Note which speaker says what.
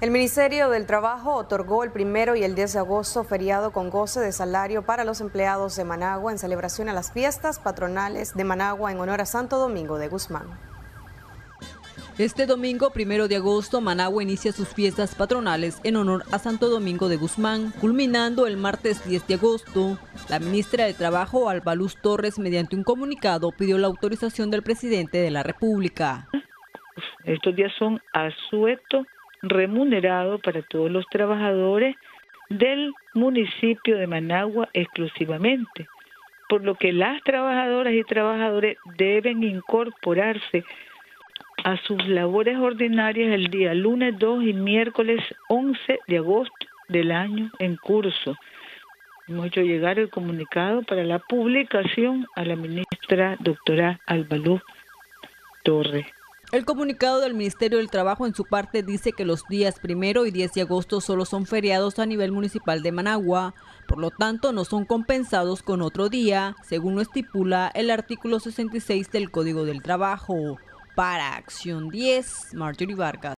Speaker 1: El Ministerio del Trabajo otorgó el 1 y el 10 de agosto feriado con goce de salario para los empleados de Managua en celebración a las fiestas patronales de Managua en honor a Santo Domingo de Guzmán.
Speaker 2: Este domingo 1 de agosto, Managua inicia sus fiestas patronales en honor a Santo Domingo de Guzmán, culminando el martes 10 de agosto. La ministra de Trabajo, Alba Luz Torres, mediante un comunicado, pidió la autorización del presidente de la República.
Speaker 3: Estos días son asueto remunerado para todos los trabajadores del municipio de Managua exclusivamente, por lo que las trabajadoras y trabajadores deben incorporarse a sus labores ordinarias el día lunes 2 y miércoles 11 de agosto del año en curso. Hemos hecho llegar el comunicado para la publicación a la ministra doctora Alba Luz Torres.
Speaker 2: El comunicado del Ministerio del Trabajo en su parte dice que los días 1 y 10 de agosto solo son feriados a nivel municipal de Managua, por lo tanto no son compensados con otro día, según lo estipula el artículo 66 del Código del Trabajo. Para Acción 10, Marjorie Vargas.